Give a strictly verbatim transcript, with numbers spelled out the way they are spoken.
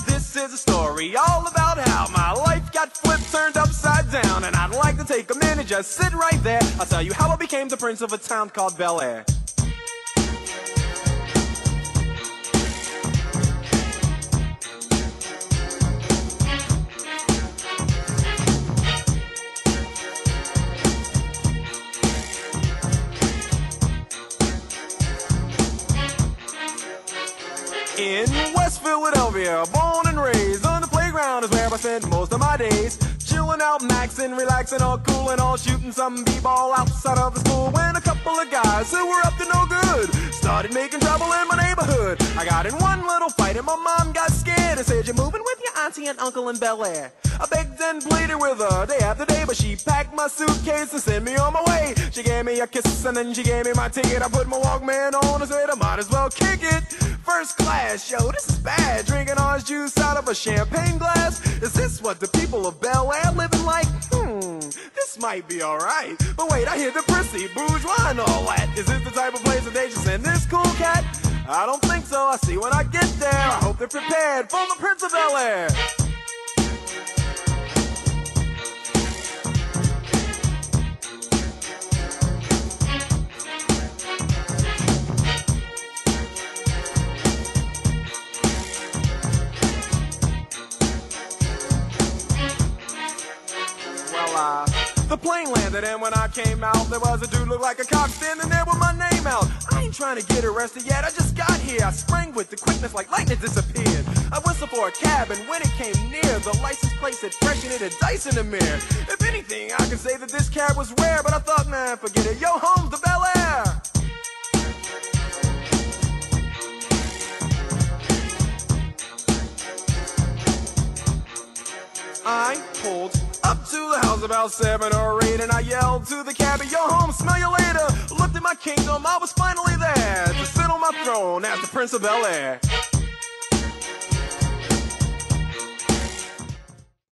this is a story all about how my life got flipped, turned upside down. And I'd like to take a minute, just sit right there. I'll tell you how I became the prince of a town called Bel-Air. In West Philadelphia, born and raised, on the playground is where I spent most of my days. Chilling out, maxing, relaxing, all cool and all, shooting some b-ball outside of the school. When a couple of guys who were up to no good started making trouble in my neighborhood. I got in one little fight and my mom got scared and said, "You're moving with your auntie and uncle in Bel-Air." I begged and pleaded with her day after day, but she packed my suitcase and sent me on my way. She gave me a kiss and then she gave me my ticket. I put my Walkman on and said I might as well kick it. First class, yo, this is bad. Drinking orange juice out of a champagne glass. Is this what the people of Bel-Air living like? Hmm, this might be alright. But wait, I hear the prissy, bourgeois and all that. Is this the type of place that they just send this cool cat? I don't think so. I see when I get there. I hope they're prepared for the Prince of Bel-Air. The plane landed and when I came out, there was a dude looked like a cop standing there with my name out. I ain't trying to get arrested yet, I just got here. I sprang with the quickness like lightning disappeared. I whistled for a cab and when it came near, the license plate said fresh and it had dice in the mirror. If anything, I could say that this cab was rare, but I thought, man, forget it. Yo, home's the Bel-Air. I pulled up to the house about seven or eight, and I yelled to the cabbie, "Yo, home, smell you later." Looked at my kingdom, I was finally there to sit on my throne as the Prince of Bel-Air.